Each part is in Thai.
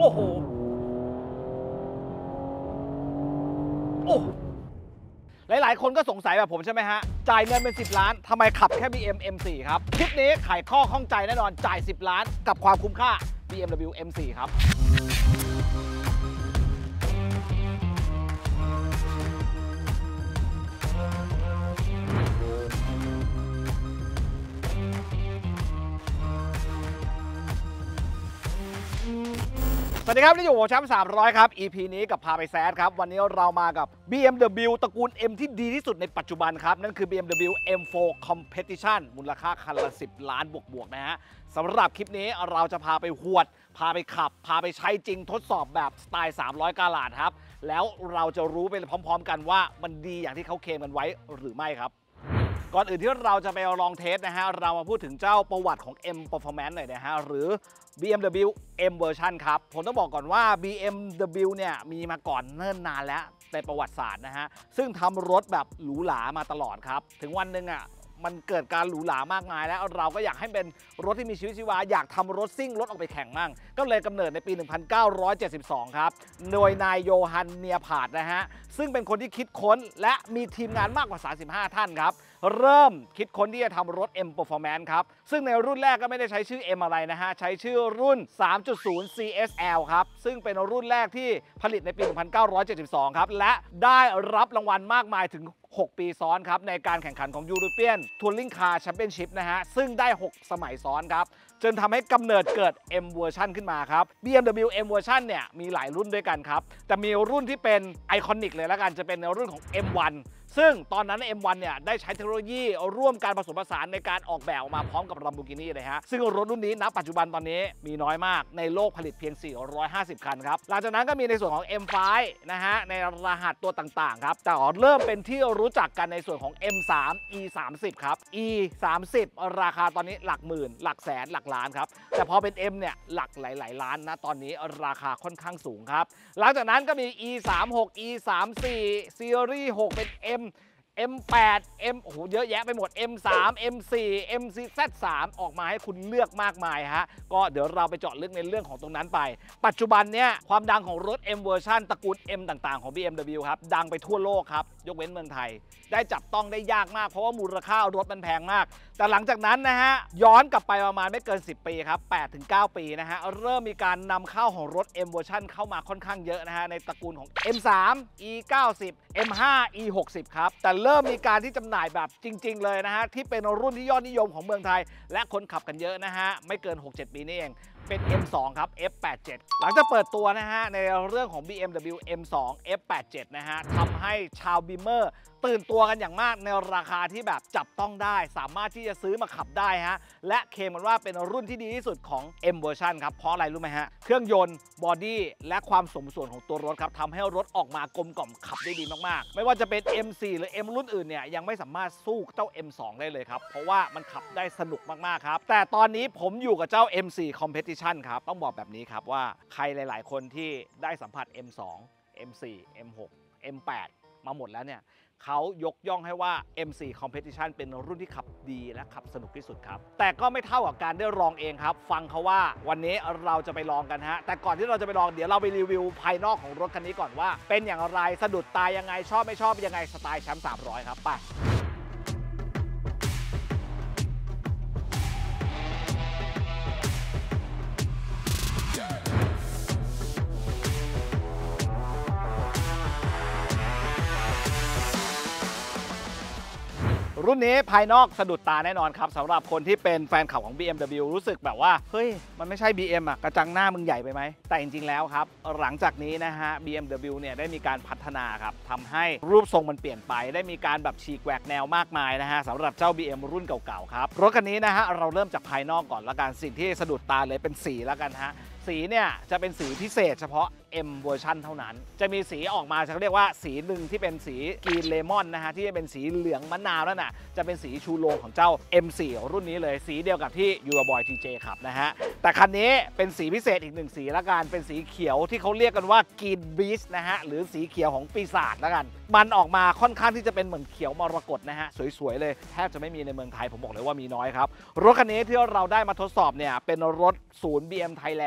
โอ้โหโอ้หลายๆคนก็สงสัยแบบผมใช่ไหมฮะจ่ายเงินเป็น10 ล้านทำไมขับแค่ BM M4 ครับคลิปนี้ไขข้อข้องใจแน่นอนจ่าย10 ล้านกับความคุ้มค่า BMW M4 ครับสวัสดีครับนี่อยู่หัวแชมป์300ครับ EP นี้กับพาไปแซดครับวันนี้เรามากับ BMW ตระกูล M ที่ดีที่สุดในปัจจุบันครับนั่นคือ BMW M4 Competition มูลค่าคันละ10 ล้านบวกๆนะฮะสำหรับคลิปนี้เราจะพาไปหวดพาไปขับพาไปใช้จริงทดสอบแบบสไตล์300 กาลาดครับแล้วเราจะรู้ไปพร้อมๆกันว่ามันดีอย่างที่เขาเคลมกันไว้หรือไม่ครับก่อนอื่นที่เราจะไปลองเทสนะฮะเรามาพูดถึงเจ้าประวัติของ M Performance หน่อยนะฮะหรือ BMW M Version ครับผมต้องบอกก่อนว่า BMW เนี่ยมีมาก่อนเนิ่นนานแล้วในประวัติศาสตร์นะฮะซึ่งทำรถแบบหรูหรามาตลอดครับถึงวันหนึ่งมันเกิดการหรูหรามากมายแล้วเราก็อยากให้เป็นรถที่มีชีวิตชีวาอยากทำรถซิ่งรถออกไปแข่งมั่งก็เลยกำเนิดในปี 1972 ครับโดยนายโยฮันเนียพาร์ดนะฮะซึ่งเป็นคนที่คิดค้นและมีทีมงานมากกว่า 35 ท่านครับเริ่มคิดค้นที่จะทำรถ M Performance ครับซึ่งในรุ่นแรกก็ไม่ได้ใช้ชื่อ M อะไรนะฮะใช้ชื่อรุ่น 3.0 CSL ครับซึ่งเป็นรุ่นแรกที่ผลิตในปี 1972 ครับและได้รับรางวัลมากมายถึง6 ปีซ้อนครับในการแข่งขันของ European Touring Car Championship นะฮะซึ่งได้6 สมัยซ้อนครับจนทำให้กำเนิดเกิด M Version ขึ้นมาครับ BMW M Version เนี่ยมีหลายรุ่นด้วยกันครับแต่มีรุ่นที่เป็นไอคอนิกเลยแล้วกันจะเป็นในรุ่นของ M1 ซึ่งตอนนั้น M1 เนี่ยได้ใช้เทคโนโลยีร่วมการผสมผสานในการออกแบบออกมาพร้อมกับ Lamborghini เลยฮะซึ่งรถรุ่นนี้ณปัจจุบันตอนนี้มีน้อยมากในโลกผลิตเพียง 450 คันครับหลังจากนั้นก็มีในส่วนของ M5 นะฮะในรหัสตัวต่างๆครับแต่เริ่มเป็นที่รู้จักกันในส่วนของ M3 E30 ครับ E30 ราคาตอนนี้หลักหมื่นหลักแสนหลักล้านครับแต่พอเป็น M เนี่ยหลักหลายๆล้านนะตอนนี้ราคาค่อนข้างสูงครับหลังจากนั้นก็มี E36 E34 Series 6 เป็น M8 M โอ้โหเยอะแยะไปหมด M3 M4 MCZ3 ออกมาให้คุณเลือกมากมายฮะก็เดี๋ยวเราไปเจาะลึกในเรื่องของตรงนั้นไปปัจจุบันเนี่ยความดังของรถ M Version ตระกูล M ต่างๆของ BMW ครับดังไปทั่วโลกครับยกเว้นเมืองไทยได้จับต้องได้ยากมากเพราะว่ามูลค่ารถมันแพงมากแต่หลังจากนั้นนะฮะย้อนกลับไปประมาณไม่เกิน10 ปีครับ 8-9 ปีนะฮะเริ่มมีการนำเข้าของรถ M Version เข้ามาค่อนข้างเยอะนะฮะในตระกูลของ M3 E90 M5 E60 ครับแต่เริ่มมีการที่จำหน่ายแบบจริงๆเลยนะฮะที่เป็นรุ่นที่ยอดนิยมของเมืองไทยและคนขับกันเยอะนะฮะไม่เกิน 6-7 ปีนี่เองเป็น M2 ครับ F87 หลังจากเปิดตัวนะฮะในเรื่องของ BMW M2 F87 นะฮะทำให้ชาวบีมเมอร์ตื่นตัวกันอย่างมากในราคาที่แบบจับต้องได้สามารถที่จะซื้อมาขับได้ฮะและเคลมกันว่าเป็นรุ่นที่ดีที่สุดของ M Version ครับเพราะอะไรรู้ไหมฮะเครื่องยนต์บอดี้และความสมส่วนของตัวรถครับทำให้รถออกมากลมกล่อมขับได้ดีมากๆไม่ว่าจะเป็น M4 หรือ M รุ่นอื่นเนี่ยยังไม่สามารถสู้เจ้า M2 ได้เลยครับเพราะว่ามันขับได้สนุกมากๆครับแต่ตอนนี้ผมอยู่กับเจ้า M4 Competition ครับต้องบอกแบบนี้ครับว่าใครหลายๆคนที่ได้สัมผัส M2 M4 M6 M8 มาหมดแล้วเนี่ยเขายกย่องให้ว่า M4 Competition เป็นรุ่นที่ขับดีและขับสนุกที่สุดครับแต่ก็ไม่เท่ากับการได้ลองเองครับฟังเขาว่าวันนี้เราจะไปลองกันฮะแต่ก่อนที่เราจะไปลองเดี๋ยวเราไปรีวิวภายนอกของรถคันนี้ก่อนว่าเป็นอย่างไรสะดุดตายังไงชอบไม่ชอบยังไงสไตล์แชมป์300ครับไปรุ่นนี้ภายนอกสะดุดตาแน่นอนครับสำหรับคนที่เป็นแฟนคลับของ BMW รู้สึกแบบว่าเฮ้ยมันไม่ใช่ BM กระจังหน้ามึงใหญ่ไปไหมแต่จริงๆแล้วครับหลังจากนี้นะฮะ BMW เนี่ยได้มีการพัฒนาครับทำให้รูปทรงมันเปลี่ยนไปได้มีการแบบฉีกแหวกแนวมากมายนะฮะสำหรับเจ้า BM รุ่นเก่าๆครับรถคันนี้นะฮะเราเริ่มจากภายนอกก่อนละกันสิ่งที่สะดุดตาเลยเป็นสีละกันฮะสีเนี่ยจะเป็นสีพิเศษเฉพาะ M Version เท่านั้นจะมีสีออกมาเขาเรียกว่าสีหนึ่งที่เป็นสีกรีนเลมอนนะฮะที่จะเป็นสีเหลืองมะนาวนั่นน่ะจะเป็นสีชูโรงของเจ้า M4 รุ่นนี้เลยสีเดียวกับที่ Euroboy TJ ขับนะฮะแต่คันนี้เป็นสีพิเศษอีกหนึ่งสีละกันเป็นสีเขียวที่เขาเรียกกันว่ากรีนบีชนะฮะหรือสีเขียวของปีศาจละกันมันออกมาค่อนข้างที่จะเป็นเหมือนเขียวมรกตนะฮะสวยๆเลยแทบจะไม่มีในเมืองไทยผมบอกเลยว่ามีน้อยครับรถคันนี้ที่เราได้มาทดสอบเนี่ยเป็นรถศูนย์ BM Thailand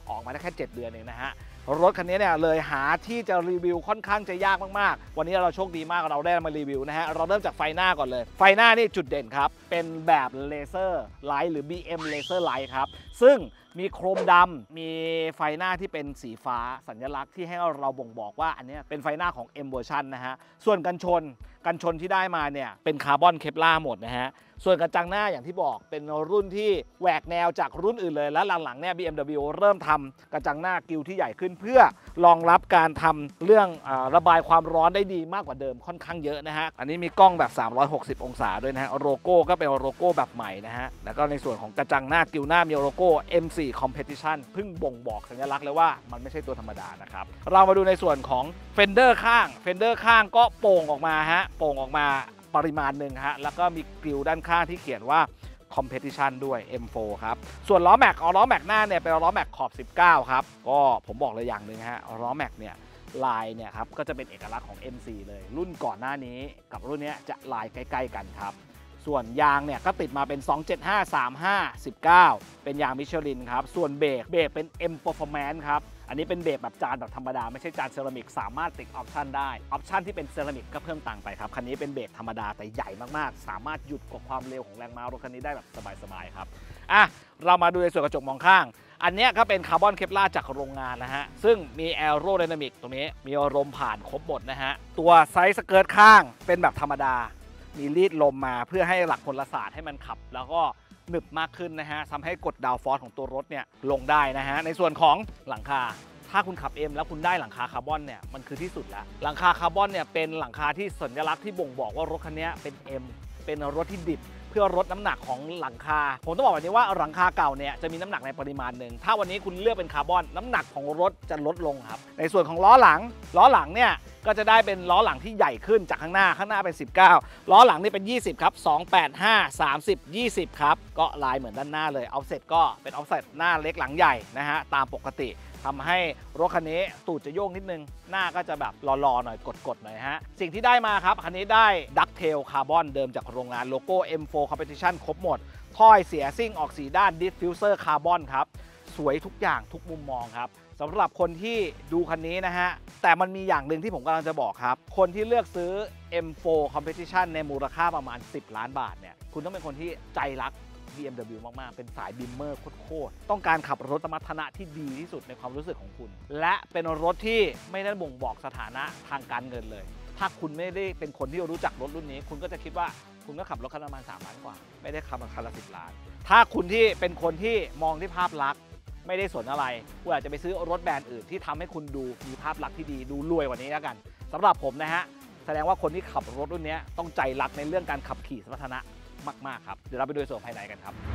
ออกมาได้แค่7 เดือนเองนะฮะรถคันนี้เนี่ยเลยหาที่จะรีวิวค่อนข้างจะยากมากๆวันนี้เราโชคดีมากเราได้มารีวิวนะฮะเราเริ่มจากไฟหน้าก่อนเลยไฟหน้านี่จุดเด่นครับเป็นแบบเลเซอร์ไลท์หรือ BM เลเซอร์ไลท์ครับซึ่งมีโครมดำมีไฟหน้าที่เป็นสีฟ้าสัญลักษณ์ที่ให้เราบ่งบอกว่าอันนี้เป็นไฟหน้าของ M เวอร์ชันนะฮะส่วนกันชนที่ได้มาเนี่ยเป็นคาร์บอนเคปลาร์หมดนะฮะส่วนกระจังหน้าอย่างที่บอกเป็นรุ่นที่แหวกแนวจากรุ่นอื่นเลยและหลังๆเนี่ย BMW เริ่มทำกระจังหน้ากิวที่ใหญ่ขึ้นเพื่อรองรับการทำเรื่องระบายความร้อนได้ดีมากกว่าเดิมค่อนข้างเยอะนะฮะอันนี้มีกล้องแบบ360องศาด้วยนะฮะโลโก้ก็เป็นโลโก้แบบใหม่นะฮะแล้วก็ในส่วนของกระจังหน้ากิวหน้ามีโลโก้ M4 Competition เพิ่งบ่งบอกสัญลักษณ์เลยว่ามันไม่ใช่ตัวธรรมดานะครับเรามาดูในส่วนของเฟนเดอร์ข้างก็โป่งออกมาฮะโป่งออกมาปริมาณหนึ่งฮะแล้วก็มีกริลด้านข้างที่เขียนว่า Competition ด้วย M4 ครับส่วนล้อแม็กหน้าเนี่ยเป็นล้อแม็กขอบ19ครับก็ผมบอกเลยอย่างหนึ่งฮะล้อแม็กเนี่ยลายเนี่ยครับก็จะเป็นเอกลักษณ์ของ M4 เลยรุ่นก่อนหน้านี้กับรุ่นนี้จะลายใกล้ๆกันครับส่วนยางเนี่ยก็ติดมาเป็น275 35 19เป็นยางมิชลินครับส่วนเบรกเป็น M Performance ครับอันนี้เป็นเบรกแบบจานแบบธรรมดาไม่ใช่จานเซรามิกสามารถติดออปชันได้ออปชันที่เป็นเซรามิกก็เพิ่มต่างไปครับคันนี้เป็นเบรกธรรมดาแต่ใหญ่มากๆสามารถหยุดกับความเร็วของแรงม้ารถคันนี้ได้แบบสบายๆครับเรามาดูในส่วนกระจกมองข้างอันนี้ก็เป็นคาร์บอนเคปลาร์จากโรงงานนะฮะซึ่งมีแอโรไดนามิกตรงนี้มีลมผ่านครบหมดนะฮะตัวไซส์สเกิร์ตข้างเป็นแบบธรรมดามีรีดลมมาเพื่อให้หลักพลศาสตร์ให้มันขับแล้วก็หนึบมากขึ้นนะฮะทำให้กดดาวฟอร์สของตัวรถเนี่ยลงได้นะฮะในส่วนของหลังคาถ้าคุณขับ M แล้วคุณได้หลังคาคาร์บอนเนี่ยมันคือที่สุดแล้วหลังคาคาร์บอนเนี่ยเป็นหลังคาที่สัญลักษณ์ที่บ่งบอกว่ารถคันนี้เป็น M เป็นรถที่ดิบเพื่อลดน้ำหนักของหลังคาผมต้องบอกแบบนี้ว่าหลังคาเก่าเนี่ยจะมีน้ำหนักในปริมาณหนึ่งถ้าวันนี้คุณเลือกเป็นคาร์บอนน้ำหนักของรถจะลดลงครับในส่วนของล้อหลังเนี่ยก็จะได้เป็นล้อหลังที่ใหญ่ขึ้นจากข้างหน้าเป็น19ล้อหลังนี่เป็น20ครับ285 30 20ครับก็ลายเหมือนด้านหน้าเลยออฟเซ็ตก็เป็นออฟเซ็ตหน้าเล็กหลังใหญ่นะฮะตามปกติทำให้รถคันนี้ตูดจะโยกนิดนึงหน้าก็จะแบบรอหน่อยกดหน่อยฮะสิ่งที่ได้มาครับคันนี้ได้ดักเทลคาร์บอนเดิมจากโรงงานโลโก้ M4 Competition ครบหมดถ้อยเสียซิ่งออกสีด้านดิฟฟิวเซอร์คาร์บอนครับสวยทุกอย่างทุกมุมมองครับสำหรับคนที่ดูคันนี้นะฮะแต่มันมีอย่างหนึ่งที่ผมกำลังจะบอกครับคนที่เลือกซื้อ M4 Competition ในมูลค่าประมาณ10 ล้านบาทเนี่ยคุณต้องเป็นคนที่ใจรักBMW มากๆเป็นสายบิมเมอร์โคตรต้องการขับรถสมรรถนะที่ดีที่สุดในความรู้สึกของคุณและเป็นรถที่ไม่ได้บ่งบอกสถานะทางการเงินเลยถ้าคุณไม่ได้เป็นคนที่รู้จักรถรุ่นนี้คุณก็จะคิดว่าคุณก็ขับรถคันประมาณ3 ล้านกว่าไม่ได้ขับคันละ10 ล้านถ้าคุณที่เป็นคนที่มองที่ภาพลักษณ์ไม่ได้สนอะไรคุณอาจจะไปซื้อรถแบรนด์อื่นที่ทำให้คุณดูมีภาพลักษณ์ที่ดีดูรวยกว่านี้แล้วกันสำหรับผมนะฮะแสดงว่าคนที่ขับรถรุ่นนี้ต้องใจรักในเรื่องการขับขี่สมรรถนะมากๆครับเดี๋ยวเราไปดูส่วนภายในกันครับ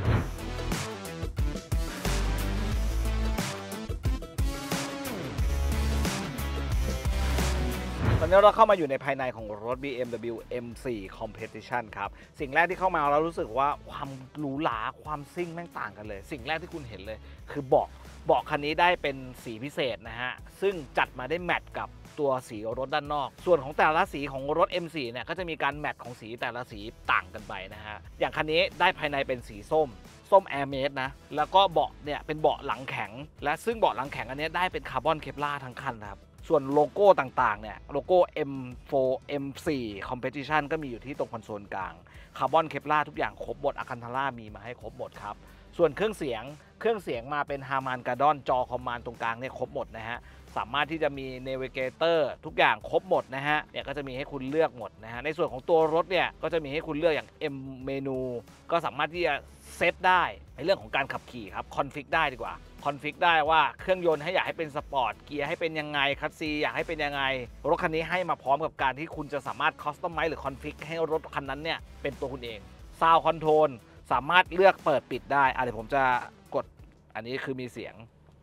ตอนนี้เราเข้ามาอยู่ในภายในของรถ BMW M4 Competition ครับสิ่งแรกที่เข้ามาเรารู้สึกว่าความหรูหราความซิ่งแม่งต่างกันเลยสิ่งแรกที่คุณเห็นเลยคือเบาะคันนี้ได้เป็นสีพิเศษนะฮะซึ่งจัดมาได้แมทกับตัวสีรถด้านนอกส่วนของแต่ละสีของรถ M4 เนี่ยก็จะมีการแมทของสีแต่ละสีต่างกันไปนะฮะอย่างคันนี้ได้ภายในเป็นสีส้ม Air Made นะแล้วก็เบาะเนี่ยเป็นเบาะหลังแข็งและซึ่งเบาะหลังแข็งอันนี้ได้เป็นคาร์บอนเคปลาร์ทั้งคันครับส่วนโลโก้ต่างๆเนี่ยโลโก้ M4 M4 Competition ก็มีอยู่ที่ตรงคอนโซลกลางคาร์บอนเคปลาร์ทุกอย่างครบหมดอะคันทาร่ามีมาให้ครบหมดครับส่วนเครื่องเสียงมาเป็นฮาร์มานการ์ดอนจอคอมมานด์ตรงกลางเนี่ยครบหมดนะฮะสามารถที่จะมีเนวิเกเตอร์ทุกอย่างครบหมดนะฮะเนี่ยก็จะมีให้คุณเลือกหมดนะฮะในส่วนของตัวรถเนี่ยก็จะมีให้คุณเลือกอย่าง M เมนูก็สามารถที่จะเซตได้ในเรื่องของการขับขี่ครับคอนฟิกได้ดีกว่าคอนฟิกได้ว่าเครื่องยนต์ให้อยากให้เป็นสปอร์ตเกียร์ให้เป็นยังไงคัสซีอยากให้เป็นยังไงรถคันนี้ให้มาพร้อมกับการที่คุณจะสามารถคอสตอมไมซ์หรือคอนฟิกให้รถคันนั้นเนี่ยเป็นตัวคุณเองซาวด์คอนโทรลสามารถเลือกเปิดปิดได้เดี๋ยวผมจะกดอันนี้คือมีเสียง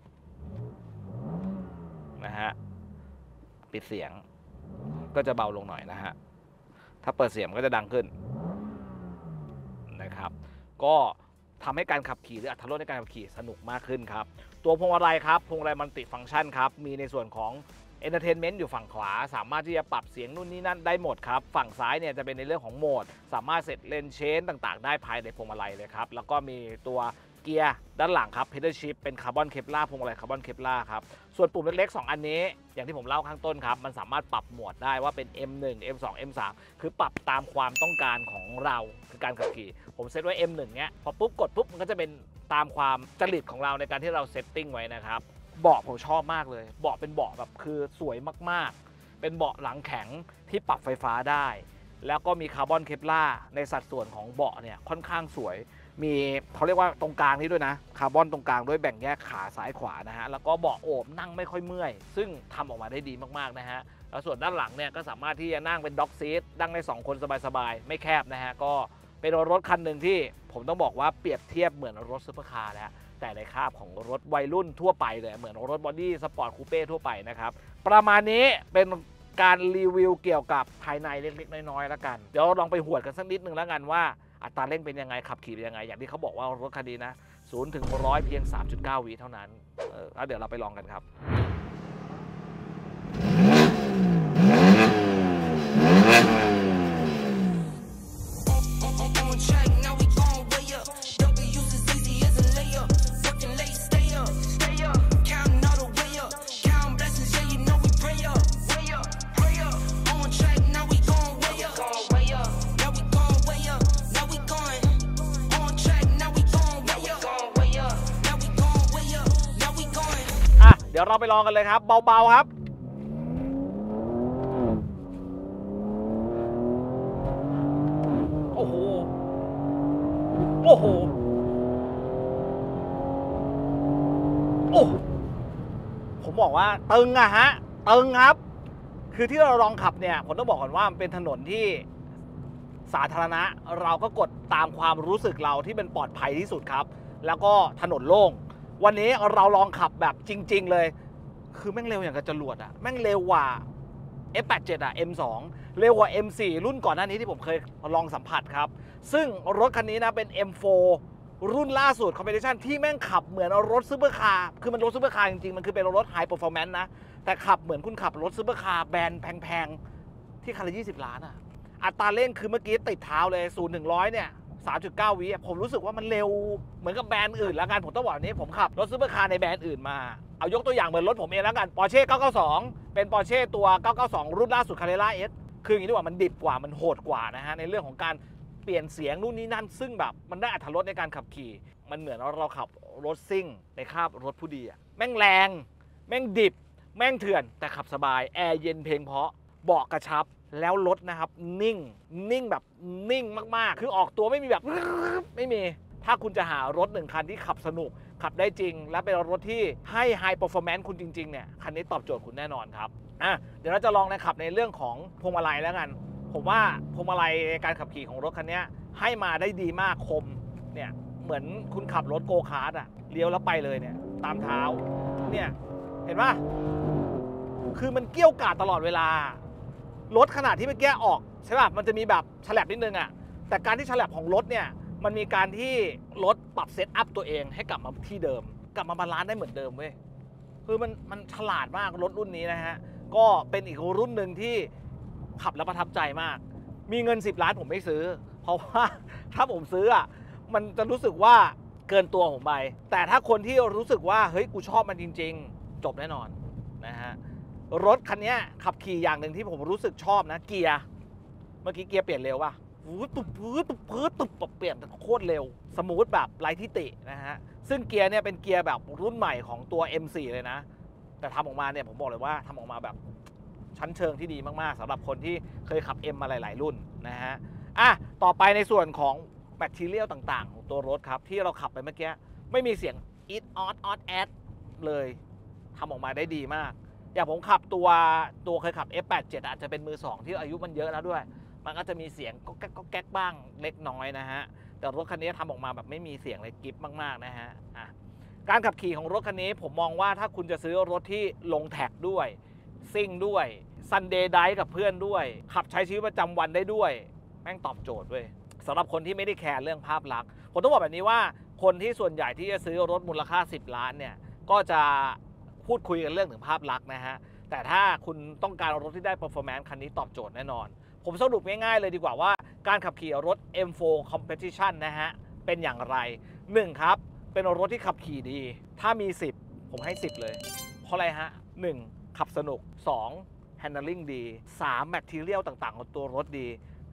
นะฮะปิดเสียงก็จะเบาลงหน่อยนะฮะถ้าเปิดเสียงก็จะดังขึ้นนะครับก็ทำให้การขับขี่หรืออรรถรสในการขับขี่สนุกมากขึ้นครับตัวพวงมาลัยครับพวงมาลัยมัลติฟังก์ชันครับมีในส่วนของ Entertainment อยู่ฝั่งขวาสามารถที่จะปรับเสียงนู่นนี่นั่นได้หมดครับฝั่งซ้ายเนี่ยจะเป็นในเรื่องของโหมดสามารถเซตเลนเชนต่างๆได้ภายในพวงมาลัยเลยครับแล้วก็มีตัวเกียร์ด้านหลังครับเพด a ชิพเป็นคาร์บอนเคปลาร์พวงมาลัยคาร์บอนเคปลาร์ครับส่วนปุ่มเล็กๆ2อันนี้อย่างที่ผมเล่าข้างต้นครับมันสามารถปรับโหมดได้ว่าเป็น M1 M2 M3 คือปรับตามความต้องการของเราคือการขับขี่ผมเซตไว้ M1 เนี้ยพอปุ๊บกดปุ๊บมันก็จะเป็นตามความจริตของเราในการที่เราเซตติ้งไว้นะครับเบาะผมชอบมากเลยเบาะเป็นเบาะแบบคือสวยมากๆเป็นเบาะหลังแข็งที่ปรับไฟฟ้าได้แล้วก็มีคาร์บอนเคปลาร์ในสัดส่วนของเบาะเนี่ยค่อนข้างสวยมีเขาเรียกว่าตรงกลางนี้ด้วยนะคาร์บอนตรงกลางด้วยแบ่งแยกขาซ้ายขวานะฮะแล้วก็เบาะโอบนั่งไม่ค่อยเมื่อยซึ่งทำออกมาได้ดีมากๆนะฮะแล้วส่วนด้านหลังเนี่ยก็สามารถที่จะนั่งเป็นด็อกซีทนั่งได้2คนสบายๆไม่แคบนะฮะก็เป็นรถคันหนึ่งที่ผมต้องบอกว่าเปรียบเทียบเหมือนรถซุปเปอร์คาร์แล้วแต่ในคาบของรถวัยรุ่นทั่วไปเลยเหมือนรถบอดี้สปอร์ตคูเป้ทั่วไปนะครับประมาณนี้เป็นการรีวิวเกี่ยวกับภายในเล็กๆน้อยๆแล้วกันเดี๋ยวลองไปหวดกันสักนิดนึงแล้วกันว่าอัตราเร่งเป็นยังไงขับขี่เป็นยังไงอย่างที่เขาบอกว่ารถคันนี้นะ0 ถึง 100เพียง 3.9 วิเท่านั้นแล้วเดี๋ยวเราไปลองกันครับเดี๋ยวเราไปลองกันเลยครับเบาๆครับโอ้โหโอ้โหโอ้ผมบอกว่าตึงอะฮะตึงครับคือที่เราลองขับเนี่ยผมต้องบอกก่อนว่ามันเป็นถนนที่สาธารณะเราก็กดตามความรู้สึกเราที่เป็นปลอดภัยที่สุดครับแล้วก็ถนนโล่งวันนี้เราลองขับแบบจริงๆเลยคือแม่งเร็วอย่างกับจรวดอะแม่งเร็วกว่า F87 อะ M2 เร็วกว่า M4 รุ่นก่อนหน้านี้ที่ผมเคยลองสัมผัสครับซึ่งรถคันนี้นะเป็น M4 รุ่นล่าสุด Competition ที่แม่งขับเหมือนรถซูเปอร์คาร์คือมันรถซูเปอร์คาร์จริงๆมันคือเป็นรถ High Performance นะแต่ขับเหมือนคุณขับรถซูเปอร์คาร์แบรนด์แพงๆที่คันละ20 ล้านอะอัตราเร่งคือเมื่อกี้ติดเท้าเลย0 ถึง 100เนี่ย3.9 วิผมรู้สึกว่ามันเร็วเหมือนกับแบรนด์อื่นแล้วกันผมต้องบอกนี้ผมขับรถซูเปอร์คาร์ในแบรนด์อื่นมาเอายกตัวอย่างเหมือนรถผมเองแล้วกัน Porsche 992เป็น Porsche ตัว 992 รุ่นล่าสุด Carrera S คืออย่างนี้ดีกว่ามันดิบกว่ามันโหดกว่านะฮะในเรื่องของการเปลี่ยนเสียงนู่นนี่นั่นซึ่งแบบมันได้อรรถรสในการขับขี่มันเหมือนเราขับรถซิ่งในคาบรถผู้ดีอะแม่งแรงแม่งดิบแม่งเถื่อนแต่ขับสบายแอร์เย็นเพลงเพราะเบาะกระชับแล้วรถนะครับนิ่งแบบนิ่งมากๆคือออกตัวไม่มีแบบไม่มีถ้าคุณจะหารถ1คันที่ขับสนุกขับได้จริงและเป็นรถที่ให้ High Performance คุณจริงๆเนี่ยคันนี้ตอบโจทย์คุณแน่นอนครับเดี๋ยวเราจะลองขับในเรื่องของพวงมาลัยแล้วกันผมว่าพวงมาลัยในการขับขี่ของรถคันนี้ให้มาได้ดีมากคมเนี่ยเหมือนคุณขับรถโกคาร์ทอะเลี้ยวแล้วไปเลยเนี่ยตามเท้าเนี่ยเห็นปะคือมันเกี้ยวกาดตลอดเวลารถขนาดที่เมื่อกี้ออกใช่ป่ะมันจะมีแบบฉลับนิดนึงอะแต่การที่ฉลับของรถเนี่ยมันมีการที่รถปรับเซตอัพตัวเองให้กลับมาที่เดิมกลับมาบาลานซ์ได้เหมือนเดิมเว้ยคือมันฉลาดมากรถรุ่นนี้นะฮะก็เป็นอีกรุ่นหนึ่งที่ขับแล้วประทับใจมากมีเงิน10 ล้านผมไม่ซื้อเพราะว่าถ้าผมซื้ออะมันจะรู้สึกว่าเกินตัวผมไปแต่ถ้าคนที่รู้สึกว่าเฮ้ยกูชอบมันจริงๆจบแน่นอนนะฮะรถคันนี้ขับขี่อย่างหนึ่งที่ผมรู้สึกชอบนะเกียร์เมื่อกี้เกียร์เปลี่ยนเร็วป่ะตุ๊บเปลี่ยนโคตรเร็วสมูทแบบไร้ที่ตินะฮะซึ่งเกียร์เนี่ยเป็นเกียร์แบบรุ่นใหม่ของตัว M4 เลยนะแต่ทำออกมาเนี่ยผมบอกเลยว่าทำออกมาแบบชั้นเชิงที่ดีมากๆสำหรับคนที่เคยขับ M มาหลายๆรุ่นนะฮะต่อไปในส่วนของแมททีเรียลต่างๆของตัวรถครับที่เราขับไปเมื่อกี้ไม่มีเสียงอีดออดแอดเลยทำออกมาได้ดีมากอย่างผมขับตัวเคยขับ F87 อาจจะเป็นมือ2ที่อายุมันเยอะแล้วด้วยมันก็จะมีเสียงก็แก๊กบ้างเล็กน้อยนะฮะแต่รถคันนี้ทำออกมาแบบไม่มีเสียงเลยกิ๊บมากๆนะฮะการขับขี่ของรถคันนี้ผมมองว่าถ้าคุณจะซื้อรถที่ลงแท็กด้วยซิ่งด้วยซันเดย์ไดฟ์กับเพื่อนด้วยขับใช้ชีวิตประจำวันได้ด้วยแม่งตอบโจทย์ด้วยสำหรับคนที่ไม่ได้แคร์เรื่องภาพลักษณ์ผมต้องบอกแบบนี้ว่าคนที่ส่วนใหญ่ที่จะซื้อรถมูลค่า10 ล้านเนี่ยก็จะพูดคุยกันเรื่องถึงภาพลักษณ์นะฮะแต่ถ้าคุณต้องการรถที่ได้ performance คันนี้ตอบโจทย์แน่นอนผมสรุปง่ายๆเลยดีกว่าว่าการขับขี่รถ M4 Competition นะฮะเป็นอย่างไร1ครับเป็นรถที่ขับขี่ดีถ้ามี10ผมให้10เลยเพราะอะไรฮะ1ขับสนุก2 handling ดี3 material ต่างๆของตัวรถดี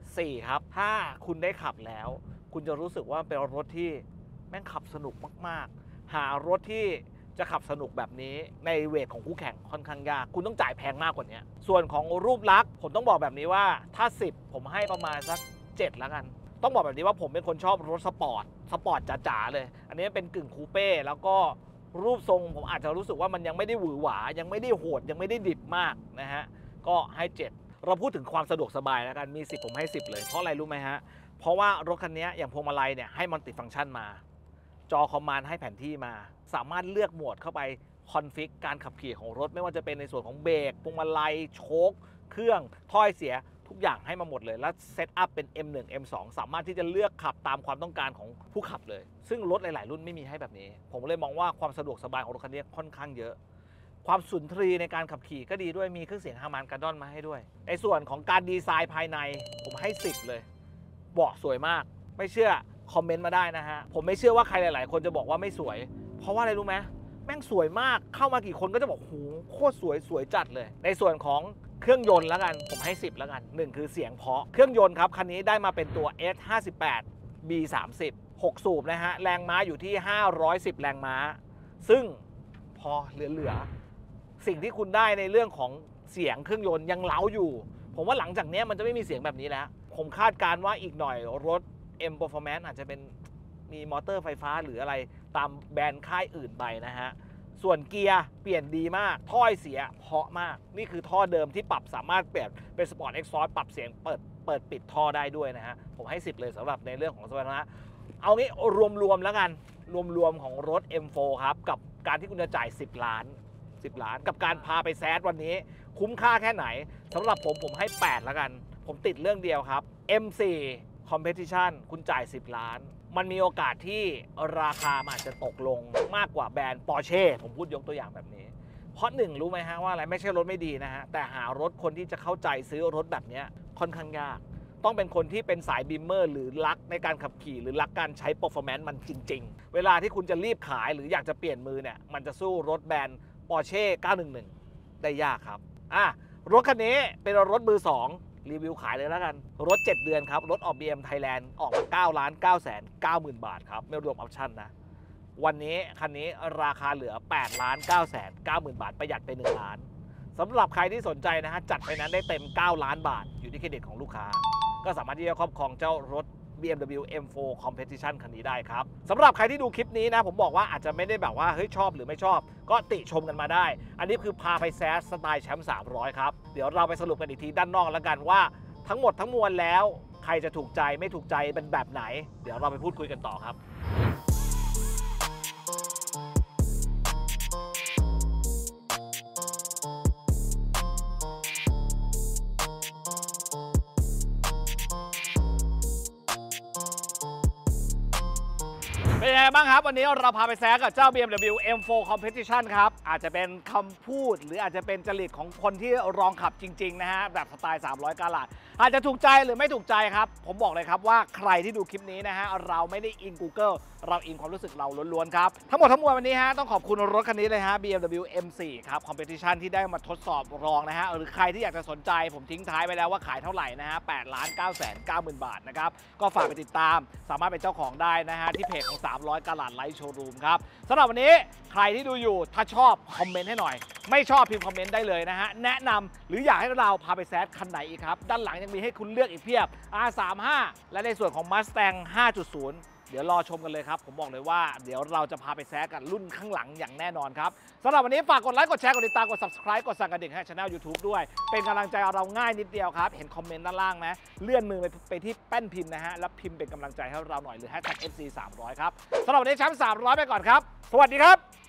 4ครับถ้าคุณได้ขับแล้วคุณจะรู้สึกว่าเป็นรถที่แม่งขับสนุกมากๆหารถที่จะขับสนุกแบบนี้ในเวทของคู่แข่งค่อนข้างยากคุณต้องจ่ายแพงมากกว่านี้ส่วนของรูปลักษณ์ผมต้องบอกแบบนี้ว่าถ้า10ผมให้ประมาณสัก7แล้วกันต้องบอกแบบนี้ว่าผมเป็นคนชอบรถสปอร์ตจ๋าๆเลยอันนี้เป็นกึ่งคูเป้แล้วก็รูปทรงผมอาจจะรู้สึกว่ามันยังไม่ได้หวือหวายังไม่ได้โหดยังไม่ได้ดิบมากนะฮะก็ให้7เราพูดถึงความสะดวกสบายแล้วกันมี10ผมให้10เลยเพราะอะไรรู้ไหมฮะเพราะว่ารถคันนี้อย่างพวงมาลัยเนี่ยให้มัลติฟังก์ชันมาจอคอมมานด์ให้แผนที่มาสามารถเลือกโหมดเข้าไปคอนฟิกการขับขี่ของรถไม่ว่าจะเป็นในส่วนของเบรกพวงมาลัยโชคเครื่องถ้อยเสียทุกอย่างให้มาหมดเลยแล้วเซตอัพเป็น M1 M2 สามารถที่จะเลือกขับตามความต้องการของผู้ขับเลยซึ่งรถหลายๆรุ่นไม่มีให้แบบนี้ผมเลยมองว่าความสะดวกสบายของรถคันนี้ค่อนข้างเยอะความสุนทรีในการขับขี่ก็ดีด้วยมีเครื่องเสียงฮาร์มันการ์ดอนมาให้ด้วยในส่วนของการดีไซน์ภายในผมให้10เลยเบาะสวยมากไม่เชื่อคอมเมนต์มาได้นะฮะผมไม่เชื่อว่าใครหลายๆคนจะบอกว่าไม่สวยเพราะว่าอะไรรู้ไหมแม่งสวยมากเข้ามากี่คนก็จะบอกโหโคตรสวยจัดเลยในส่วนของเครื่องยนต์แล้วกันผมให้10แล้วกัน1คือเสียงเพราะเครื่องยนต์ครับคันนี้ได้มาเป็นตัว S58 B30 6 สูบนะฮะแรงม้าอยู่ที่510แรงม้าซึ่งพอเหลือสิ่งที่คุณได้ในเรื่องของเสียงเครื่องยนต์ยังเล้าอยู่ผมว่าหลังจากนี้มันจะไม่มีเสียงแบบนี้แล้วผมคาดการณ์ว่าอีกหน่อยรถ M Performance อาจจะเป็นมีมอเตอร์ไฟฟ้าหรืออะไรตามแบรนด์ค่ายอื่นไปนะฮะส่วนเกียร์เปลี่ยนดีมากถ้อยเสียเพราะมากนี่คือท่อเดิมที่ปรับสามารถเปลี่ยนเป็นสปอร์ตเอ็กซ์ซอร์ปรับเสียงเปิดปิดท่อได้ด้วยนะฮะผมให้10เลยสำหรับในเรื่องของสมรรถนะเอางี้รวมแล้วกันรวมของรถ M4 ครับกับการที่คุณจะจ่าย10 ล้านกับการพาไปแซดวันนี้คุ้มค่าแค่ไหนสำหรับผมให้8แล้วกันผมติดเรื่องเดียวครับ M4 Competition คุณจ่าย10 ล้านมันมีโอกาสที่ราคามันอาจจะตกลงมากกว่าแบรนด์ Porsche ผมพูดยกตัวอย่างแบบนี้เพราะ1รู้ไหมฮะว่าอะไรไม่ใช่รถไม่ดีนะฮะแต่หารถคนที่จะเข้าใจซื้อรถแบบนี้ค่อนข้างยากต้องเป็นคนที่เป็นสายบิมเมอร์หรือรักในการขับขี่หรือรักการใช้ performance มันจริงๆเวลาที่คุณจะรีบขายหรืออยากจะเปลี่ยนมือเนี่ยมันจะสู้รถแบรนด์ Porsche 911 ได้ยากครับรถคันนี้เป็นรถมือ2รีวิวขายเลยแล้วกันรถ7 เดือนครับรถออก BM Thailand ออกมา9,990,000 บาทครับไม่รวมออปชั่นนะวันนี้คันนี้ราคาเหลือ8,990,000 บาทประหยัดไป1 ล้านสำหรับใครที่สนใจนะฮะจัดไฟแนนซ์ได้เต็ม9 ล้านบาทอยู่ที่เครดิตของลูกค้าก็สามารถที่จะครอบครองเจ้ารถ BMW M4 Competition คันนี้ได้ครับสำหรับใครที่ดูคลิปนี้นะผมบอกว่าอาจจะไม่ได้แบบว่าเฮ้ยชอบหรือไม่ชอบก็ติชมกันมาได้อันนี้คือพาไปแซสสไตล์แชมป์300ครับเดี๋ยวเราไปสรุปกันอีกทีด้านนอกแล้วกันว่าทั้งหมดทั้งมวลแล้วใครจะถูกใจไม่ถูกใจเป็นแบบไหนเดี๋ยวเราไปพูดคุยกันต่อครับเป็นยังไงบ้างครับวันนี้เราพาไปแซะกับเจ้า BMW M4 Competition ครับอาจจะเป็นคำพูดหรืออาจจะเป็นจริตของคนที่ลองขับจริงๆนะฮะแบบสไตล์300 กาลัดอาจจะถูกใจหรือไม่ถูกใจครับผมบอกเลยครับว่าใครที่ดูคลิปนี้นะฮะเราไม่ได้อิง Google เราอิงความรู้สึกเราล้วนๆครับทั้งหมดทั้งมวลวันนี้ฮะต้องขอบคุณรถคันนี้เลยฮะ BMW M4 ครับ Competition ที่ได้มาทดสอบลองนะฮะหรือใครที่อยากจะสนใจผมทิ้งท้ายไปแล้วว่าขายเท่าไหร่นะฮะ8,990,000 บาทนะครับก็ฝากไปติดตามสามารถเป็นเจ้าของได้นะฮะที่เพจของ300 กาลัดไลท์โชว์รูมครับสำหรับวันนี้ใครที่ดูอยู่ถ้าชอบคอมเมนต์ให้หน่อยไม่ชอบพิมพ์คอมเมนต์ได้เลยนะฮะแนะนำหรืออยากให้เราพาไปแซดคันไหนอีกครับด้านหลังยังมีให้คุณเลือกอีกเพียบ R35 และในส่วนของ Mustang 5.0 เดี๋ยวรอชมกันเลยครับผมบอกเลยว่าเดี๋ยวเราจะพาไปแซดกันรุ่นข้างหลังอย่างแน่นอนครับสำหรับวันนี้ฝากกดไลค์กดแชร์กดติดตามกด Subscribe กดสั่นกระดิ่งให้ช่อง YouTube ด้วยเป็นกำลังใจเราง่ายนิดเดียวครับเห็นคอมเมนต์ด้านล่างไหมเลื่อนมือไปที่แป้นพิมพ์นะฮะแล้วพิมพ์เป็นกำลังใจให้เราหน่อยหรือ #FC300 ครับสำหรับวันนี้แชมป์300ไปก่อนครับสวัสดีครับ